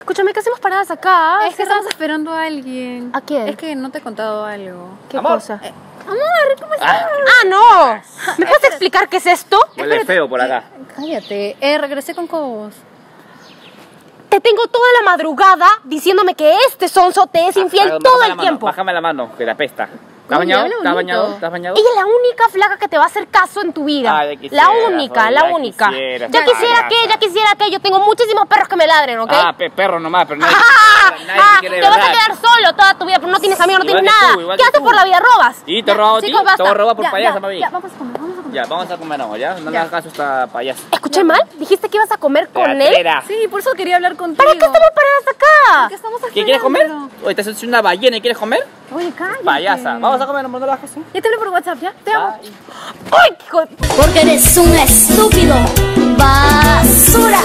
Escúchame, ¿qué hacemos paradas acá? Es que estamos esperando a alguien. ¿A quién? Es que no te he contado algo. ¿Qué Amor. cosa? Amor, ¿cómo estás? No! ¿Me puedes explicar qué es esto? Huele feo por acá. Cállate. Regresé con Cobos. Te tengo toda la madrugada diciéndome que este sonso te es infiel todo el tiempo. Bájame la mano, que te apesta. ¿Estás Oye, bañado? habla ¿Estás bonito. bañado? ¿Estás bañado? Ella es la única flaca que te va a hacer caso en tu vida. Ah, ya quisiera, la única, joder, la ya única. quisiera. Ya quisiera que yo tengo muchísimos perros que me ladren, ¿ok? Perro nomás, pero nadie te quiere te vas a verdad. quedar solo toda tu vida, pero no tienes amigos, no Igual tienes que tú, nada. igual ¿Qué que haces tú. por la vida? ¿Robas? Y te robo a ti, Chicos, te basta. voy a robar por Ya, payasa, ya, mami. Ya, vamos a comer, vamos a comer. Ya, vamos a comer algo, ¿ya? No le hagas caso a esta payasa. ¿Escuché mal? ¿Dijiste que ibas a comer con él? Teatrera. Sí, por eso quería hablar contigo. ¿Para qué estamos paradas acá? ¿Qué estamos ¿Qué quieres comer? esperando? Oye, te has hecho una ballena y quieres comer? Oye, cállate. Payasa. Vamos a comer, amor, no lo hagas así. Ya te hablo por WhatsApp, ¿ya? Te amo. Bye. ¡Ay, hijo de... Porque eres un estúpido basura.